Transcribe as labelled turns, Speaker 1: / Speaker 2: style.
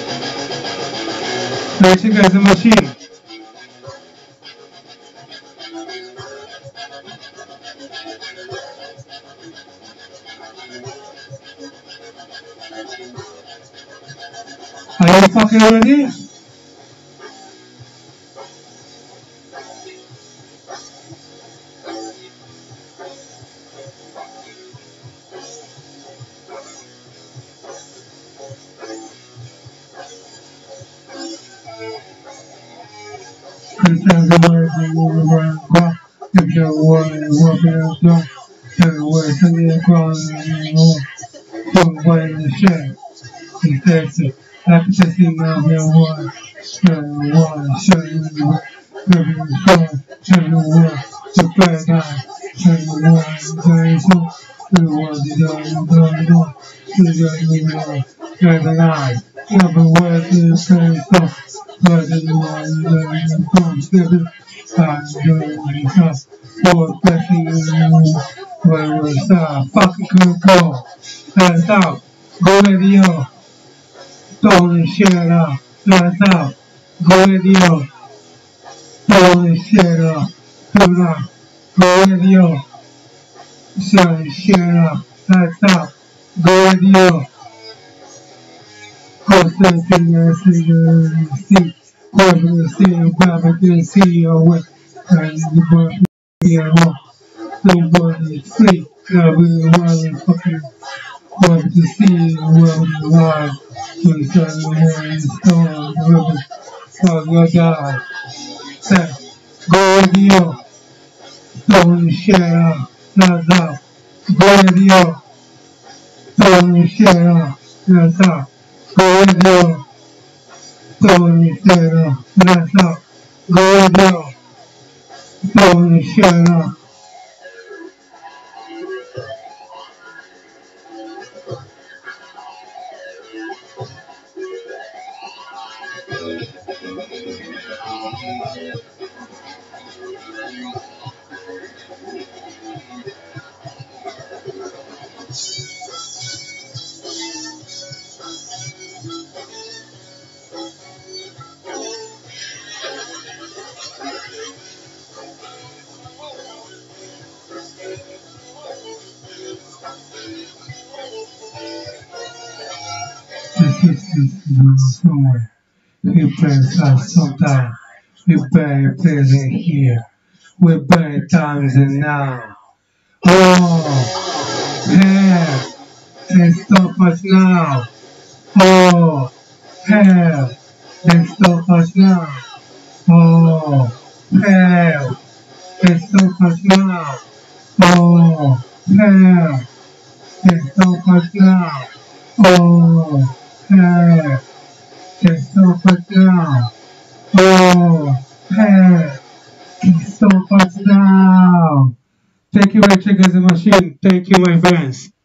Speaker 1: Rachel as a machine. Are you fucking ready? Sometimes the words they move around quiet. If your word is walking out door, tell the words to the across the room. Put away in the shade. He takes it. I can just see now your word. Show you one, show you one. Give you one, show you one. The bad guy. Show you one, show you one. The one you don't. You know. Never lie. Never word to say so. But in the morning, you don't slip it. I'm doing myself. For especially you. Where was that? Fucking could go. That's out. Go radio. Don't shut up. That's out. Go radio. Don't shut up. Do not. Go radio. Shut up. That's out. Go radio. Go see. Whoever see you, Baba didn't see you away. And the boy here, nobody free. God, we want fucking want to see the world alive. We said the world is storm, the river, God will die. Say, go radio, don't share up, that's up. Go radio, don't share up, that's up. Go radio, don't share up, that's up. Go radio, don't share up. This is somewhere. We play us sometime. We play it here. We play times and now. Oh, hell, they stop us now. Oh, hell, they stop us now. Oh, hell, they stop us now. Oh, hell, they stop us now. Oh, hell, they stop us now. Oh, hell, they stop us now. Thank you, my chickens and machine. Thank you, my friends.